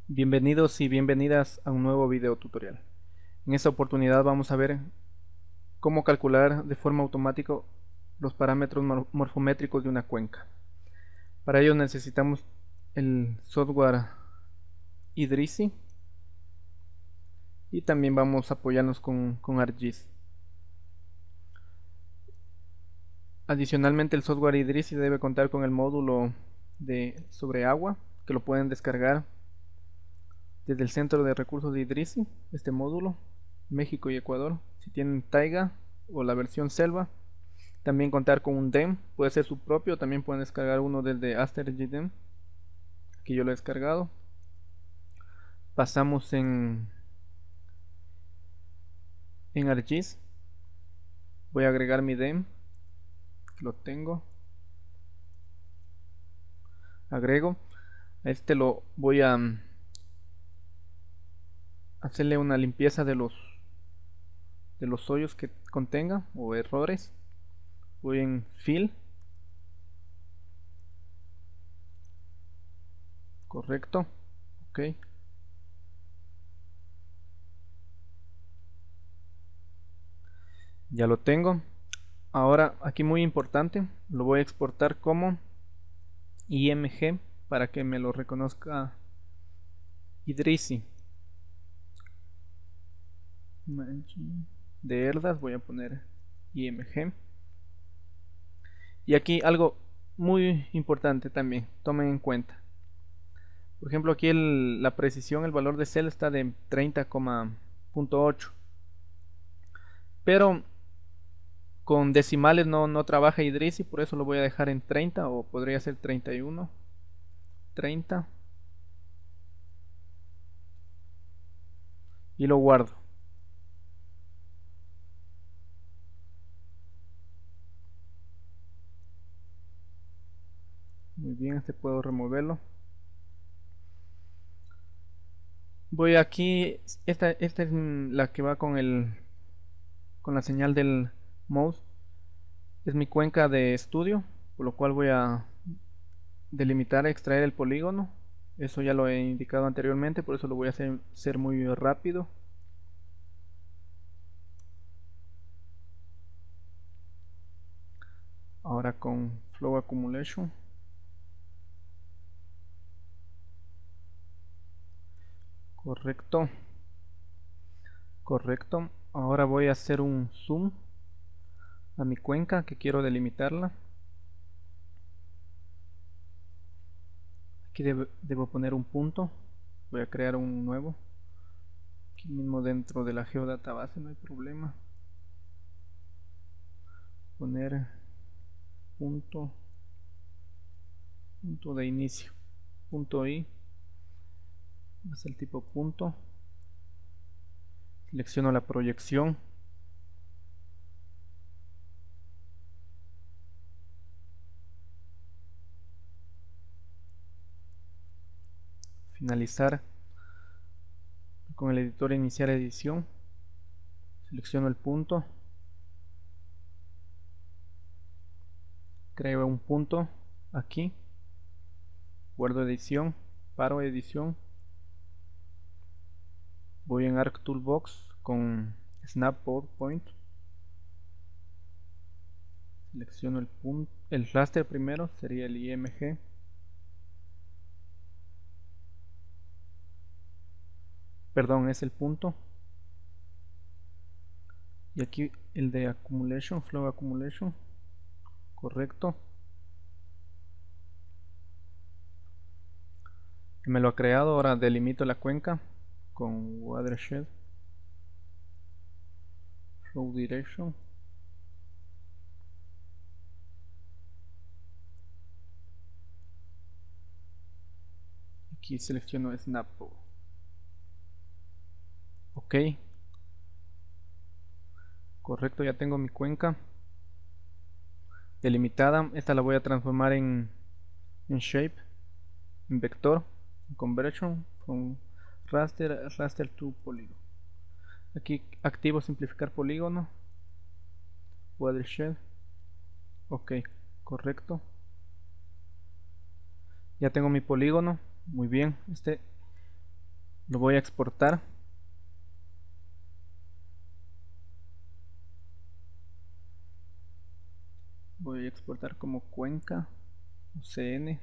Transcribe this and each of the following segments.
Bienvenidos y bienvenidas a un nuevo video tutorial. En esta oportunidad vamos a ver cómo calcular de forma automática los parámetros morfométricos de una cuenca. Para ello necesitamos el software Idrisi y también vamos a apoyarnos con ArcGIS. Adicionalmente, el software Idrisi debe contar con el módulo sobre agua, que lo pueden descargar desde el Centro de Recursos de Idrisi, este módulo, México y Ecuador. Si tienen Taiga o la versión Selva, también contar con un DEM, puede ser su propio, también pueden descargar uno desde AsterGDEM, que yo lo he descargado. Pasamos en ArcGIS, voy a agregar mi DEM, lo tengo, agrego, a este lo voy a hacerle una limpieza de los hoyos que contenga o errores. Voy en Fill, correcto, ok, ya lo tengo. Ahora aquí muy importante, lo voy a exportar como IMG para que me lo reconozca Idrisi. De Erdas voy a poner IMG. Y aquí algo muy importante también, tomen en cuenta. Por ejemplo, aquí la precisión, el valor de cel está de 30,8, pero con decimales no trabaja Idrisi, por eso lo voy a dejar en 30, o podría ser 31, 30, y lo guardo. Muy bien, este puedo removerlo. Voy aquí, esta es la que va con la señal del mouse. Es mi cuenca de estudio, por lo cual voy a delimitar, extraer el polígono. Eso ya lo he indicado anteriormente, por eso lo voy a hacer muy rápido. Ahora con Flow Accumulation. Correcto. Correcto. Ahora voy a hacer un zoom a mi cuenca que quiero delimitarla. Aquí debo poner un punto. Voy a crear un nuevo. Aquí mismo dentro de la geodatabase, no hay problema. Poner punto, punto de inicio, punto i, es el tipo punto. Selecciono la proyección. Finalizar con el editor, iniciar edición. Selecciono el punto. Creo un punto aquí. Guardo edición. Paro edición. Voy en Arc Toolbox con Snap Point. Selecciono el punto. El raster primero sería el IMG. Perdón, es el punto. Y aquí el de Accumulation, Flow Accumulation. Correcto. Me lo ha creado. Ahora delimito la cuenca con Watershed, Flow Direction. Aquí selecciono Snap. Ok. Correcto, ya tengo mi cuenca delimitada. Esta la voy a transformar en Shape, en Vector, en Conversion, con Raster to Polygon. Aquí activo simplificar polígono, Watershed. Ok, correcto. Ya tengo mi polígono. Muy bien. Lo voy a exportar. Voy a exportar como Cuenca o CN.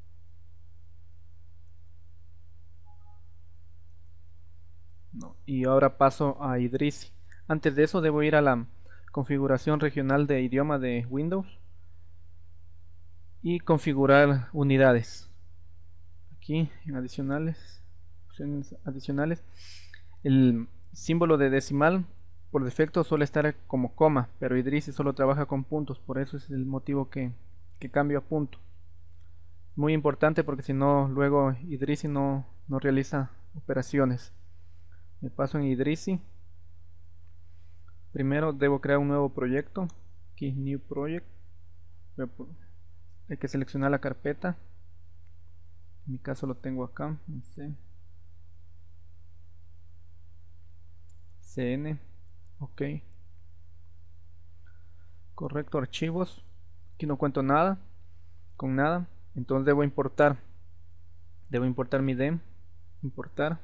No. Y ahora paso a Idrisi. Antes de eso debo ir a la configuración regional de idioma de Windows y configurar unidades. Aquí en adicionales, opciones adicionales, el símbolo de decimal por defecto suele estar como coma, pero Idrisi solo trabaja con puntos, por eso es el motivo que cambio a punto. Muy importante porque si no, luego Idrisi no realiza operaciones. Me paso en Idrisi. Primero debo crear un nuevo proyecto. Aquí New Project. Hay que seleccionar la carpeta. En mi caso lo tengo acá. CN. Ok. Correcto, archivos. Aquí no cuento nada. Con nada. Entonces debo importar. Debo importar mi DEM. Importar.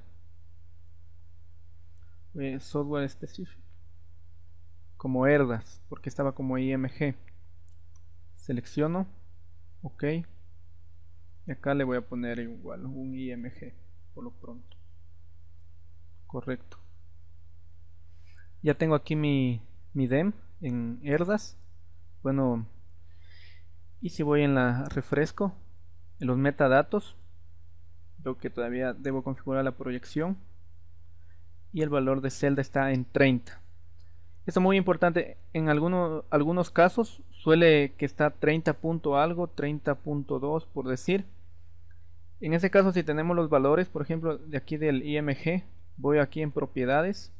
Software específico. Como ERDAS. Porque estaba como IMG. Selecciono. Ok. Y acá le voy a poner igual un IMG. Por lo pronto. Correcto. Ya tengo aquí mi DEM en ERDAS. Bueno, y si voy en la refresco, en los metadatos, veo que todavía debo configurar la proyección y el valor de celda está en 30. Esto es muy importante. En algunos casos suele que está 30 punto algo, 30.2 por decir. En ese caso, si tenemos los valores, por ejemplo, de aquí del IMG, voy aquí en propiedades.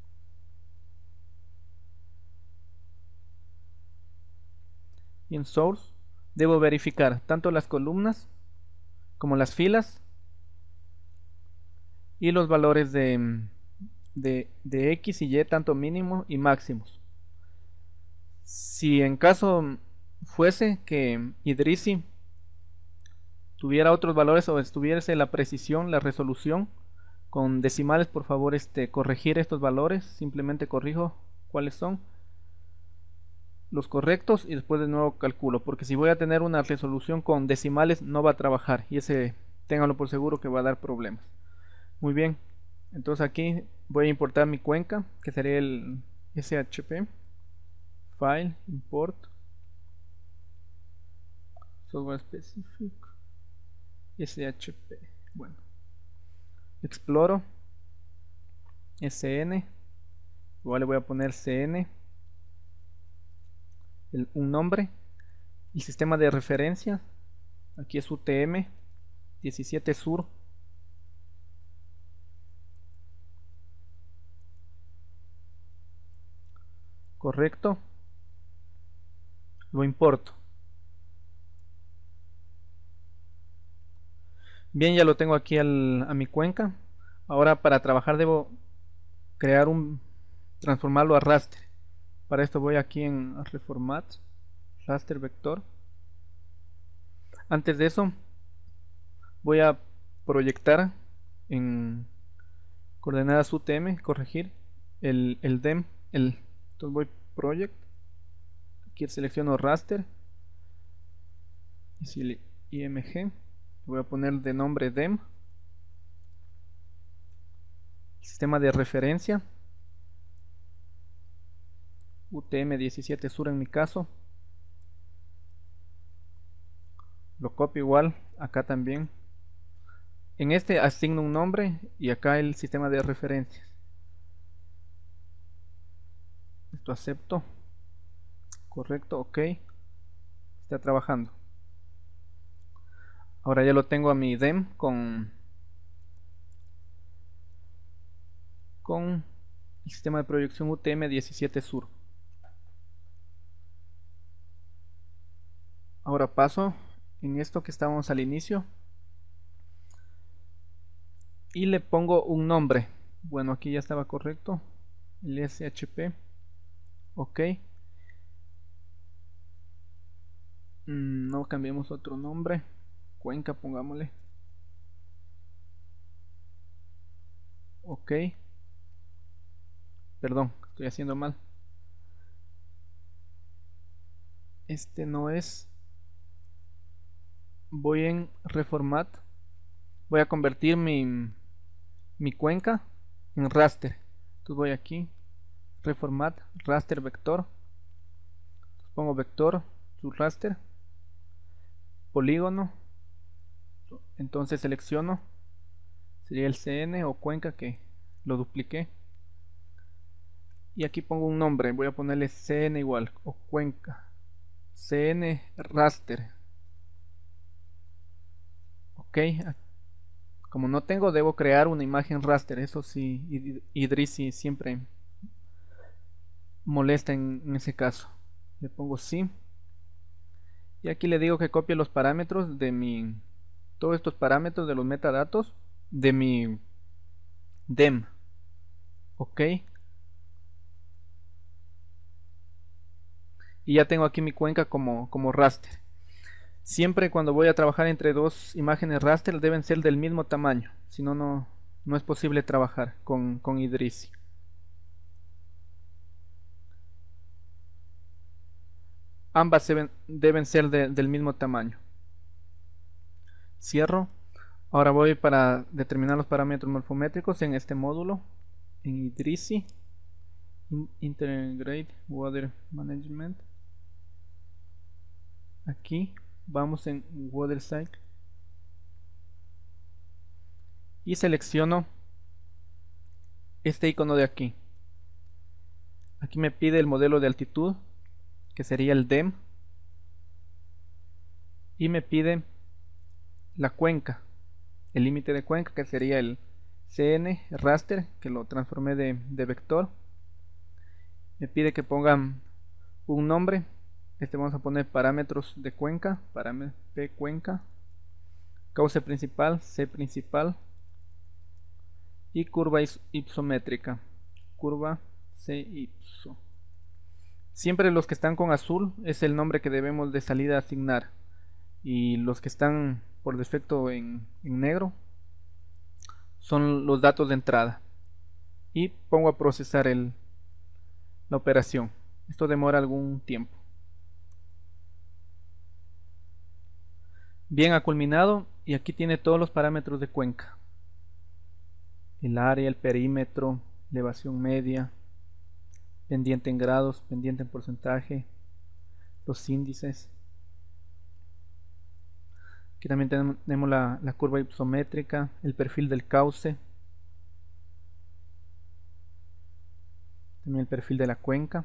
Y en source debo verificar tanto las columnas como las filas y los valores de X y Y, tanto mínimo y máximos. Si en caso fuese que Idrisi tuviera otros valores o estuviese la precisión, la resolución con decimales, por favor corregir estos valores. Simplemente corrijo cuáles son los correctos y después de nuevo calculo, porque si voy a tener una resolución con decimales no va a trabajar y ese ténganlo por seguro que va a dar problemas. Muy bien, entonces aquí voy a importar mi cuenca, que sería el SHP, File, Import, Software Specific, SHP. Bueno, exploro, SN, igual le voy a poner CN, un nombre, el sistema de referencia, aquí es UTM 17 Sur. Correcto, lo importo. Bien, ya lo tengo aquí a mi cuenca. Ahora para trabajar debo crear transformarlo a raster. Para esto voy aquí en Reformat, Raster Vector. Antes de eso voy a proyectar en coordenadas UTM, corregir el DEM. Entonces voy Project, aquí selecciono Raster y si IMG, voy a poner de nombre DEM, sistema de referencia UTM 17 Sur en mi caso. Lo copio igual acá también. En este asigno un nombre y acá el sistema de referencias. Esto acepto. Correcto, ok. Está trabajando. Ahora ya lo tengo a mi DEM con el sistema de proyección UTM 17 Sur. Ahora paso en esto que estábamos al inicio y le pongo un nombre. Bueno, aquí ya estaba correcto. El SHP. Ok. No cambiemos otro nombre. Cuenca, pongámosle. ok, perdón, estoy haciendo mal, este no es, voy en reformat, voy a convertir mi cuenca en raster. Entonces voy aquí, reformat, raster vector, pongo vector, su raster, polígono, entonces selecciono, sería el CN o cuenca que lo dupliqué, y aquí pongo un nombre, voy a ponerle CN igual o cuenca, CN raster, ok. Como no tengo, debo crear una imagen raster. Eso sí, Idrisi siempre molesta en ese caso. Le pongo sí. Y aquí le digo que copie los parámetros de todos estos parámetros de los metadatos de mi dem. Ok. Y ya tengo aquí mi cuenca como raster. Siempre cuando voy a trabajar entre dos imágenes raster deben ser del mismo tamaño. Si no, no es posible trabajar con Idrisi. Ambas deben ser del mismo tamaño. Cierro. Ahora voy para determinar los parámetros morfométricos en este módulo, en Idrisi, Integrate Water Management. Aquí vamos en Water Cycle y selecciono este icono de aquí. Aquí me pide el modelo de altitud, que sería el DEM, y me pide la cuenca, el límite de cuenca, que sería el CN raster, que lo transformé de vector. Me pide que pongan un nombre. Vamos a poner parámetros de cuenca, parámetro P cuenca, cauce principal, C principal, y curva ipsométrica, curva C ipso. Siempre los que están con azul es el nombre que debemos de salida asignar, y los que están por defecto en negro son los datos de entrada. Y pongo a procesar la operación. Esto demora algún tiempo. Bien, ha culminado y aquí tiene todos los parámetros de cuenca: el área, el perímetro, elevación media, pendiente en grados, pendiente en porcentaje, los índices. Aquí también tenemos la curva ipsométrica, el perfil del cauce, también el perfil de la cuenca.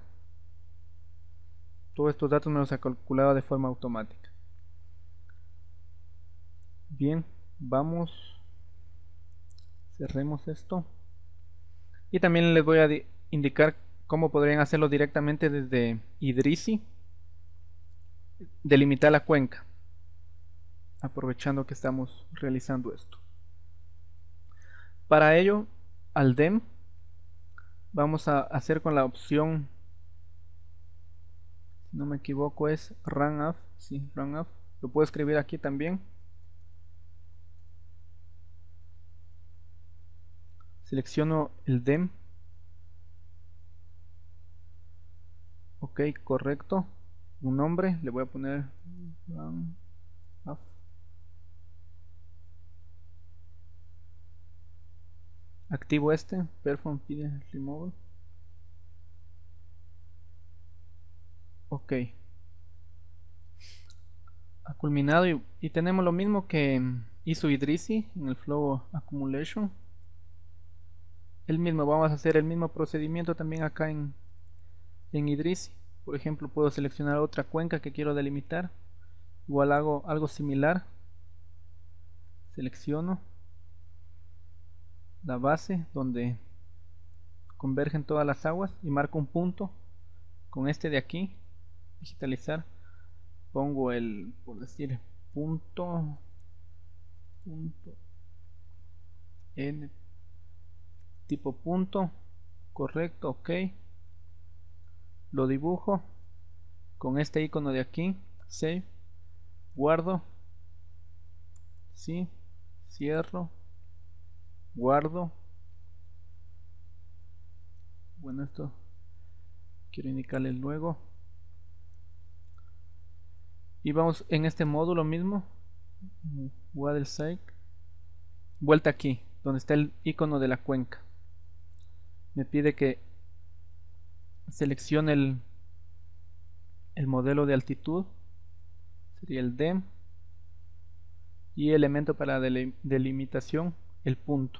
Todos estos datos me los ha calculado de forma automática. Bien, vamos, cerremos esto. Y también les voy a indicar cómo podrían hacerlo directamente desde Idrisi, delimitar la cuenca, aprovechando que estamos realizando esto. Para ello, al DEM vamos a hacer con la opción, si no me equivoco es RunAff, sí, RunAff, lo puedo escribir aquí también. Selecciono el DEM, ok, correcto, un nombre, le voy a poner RunAff. Activo este, perform pide removal. Ok, ha culminado y tenemos lo mismo que hizo Idrisi en el Flow Accumulation. El mismo, vamos a hacer el mismo procedimiento también acá en Idrisi. Por ejemplo, puedo seleccionar otra cuenca que quiero delimitar. Igual hago algo similar. Selecciono la base donde convergen todas las aguas y marco un punto con este de aquí, digitalizar. Pongo por decir, punto n tipo punto, correcto, ok. Lo dibujo con este icono de aquí, save, guardo, sí, cierro, guardo, Bueno, esto quiero indicarles luego. Y vamos en este módulo mismo, Waterside, vuelta aquí donde está el icono de la cuenca. Me pide que seleccione el modelo de altitud, sería el DEM, y elemento para delimitación, el punto.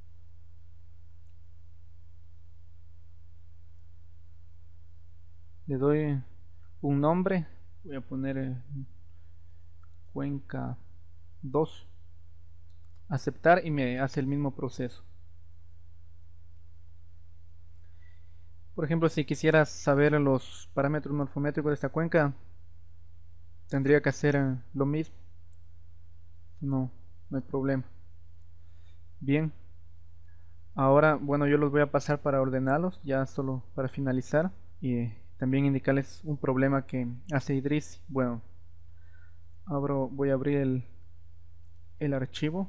Le doy un nombre, voy a poner cuenca 2, aceptar, y me hace el mismo proceso. Por ejemplo, si quisiera saber los parámetros morfométricos de esta cuenca, tendría que hacer lo mismo. No hay problema. Bien, ahora, bueno, yo los voy a pasar para ordenarlos, ya solo para finalizar, y también indicarles un problema que hace Idris. Bueno, voy a abrir el archivo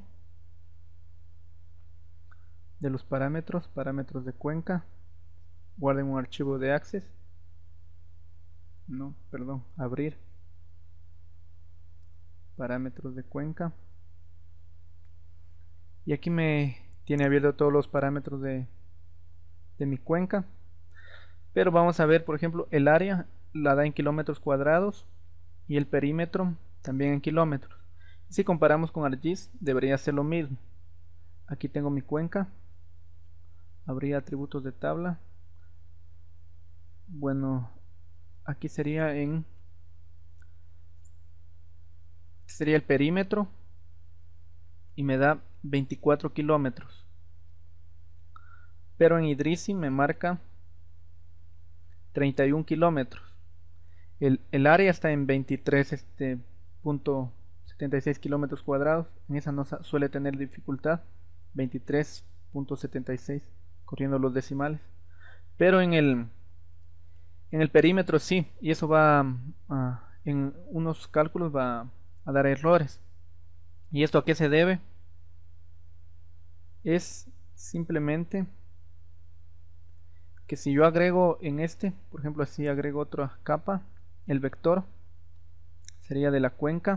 de los parámetros de cuenca. Guarden un archivo de Access. No, perdón, abrir parámetros de cuenca. Y aquí me tiene abierto todos los parámetros de mi cuenca. Pero vamos a ver, por ejemplo, el área la da en kilómetros cuadrados y el perímetro también en kilómetros. Si comparamos con ArcGIS, debería ser lo mismo. Aquí tengo mi cuenca, habría atributos de tabla. Bueno, aquí sería el perímetro y me da 24 kilómetros, pero en Idrisi me marca 31 kilómetros. El área está en 23,76 kilómetros cuadrados. En esa no suele tener dificultad, 23,76 corriendo los decimales, pero en el perímetro sí, y eso va en unos cálculos va a dar errores. ¿Y esto a qué se debe? Es simplemente que si yo agrego en por ejemplo, así agrego otra capa, el vector sería de la cuenca,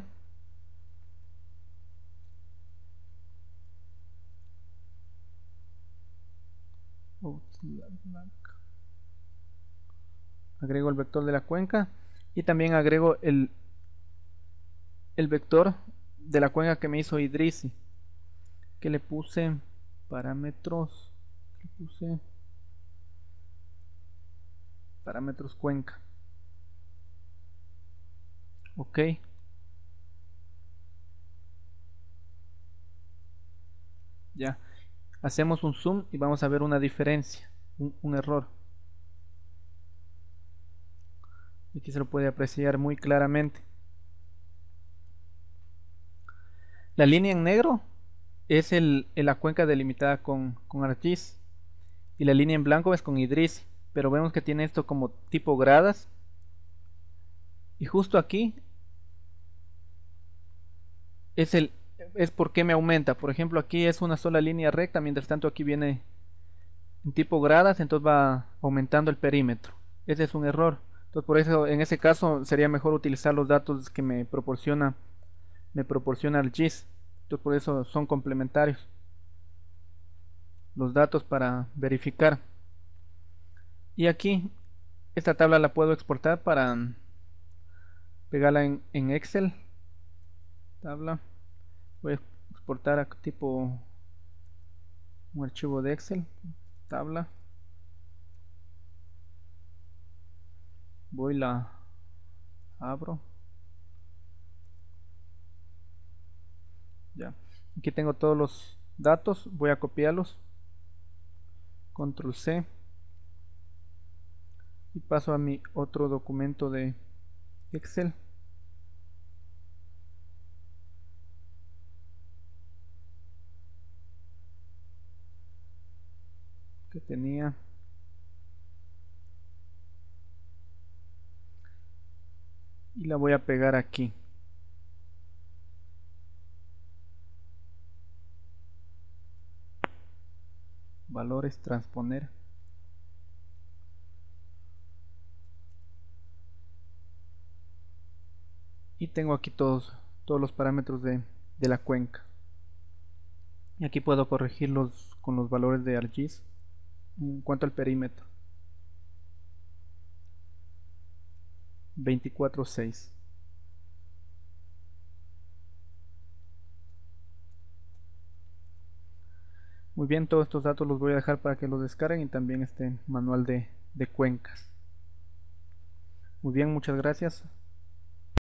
agrego el vector de la cuenca y también agrego el vector de la cuenca que me hizo Idrisi, que le puse parámetros, cuenca. Ok, ya hacemos un zoom y vamos a ver una diferencia, un error. Aquí se lo puede apreciar muy claramente. La línea en negro es la cuenca delimitada con ArcGIS, y la línea en blanco es con Idrisi, pero vemos que tiene esto como tipo gradas, y justo aquí es porque me aumenta. Por ejemplo, aquí es una sola línea recta, mientras tanto aquí viene en tipo gradas, entonces va aumentando el perímetro. Ese es un error. Entonces por eso en ese caso sería mejor utilizar los datos que me proporciona ArcGIS. Entonces por eso son complementarios los datos para verificar. Y aquí esta tabla la puedo exportar para pegarla en Excel. Tabla, voy a exportar a tipo un archivo de Excel, tabla, la abro. Ya, aquí tengo todos los datos, voy a copiarlos, control C, y paso a mi otro documento de Excel. Que tenía, y la voy a pegar aquí. Valores, transponer. y tengo aquí todos los parámetros de la cuenca, y aquí puedo corregirlos con los valores de ArcGIS. En cuanto al perímetro, 24,6. Muy bien, todos estos datos los voy a dejar para que los descarguen, y también este manual de cuencas. Muy bien, muchas gracias.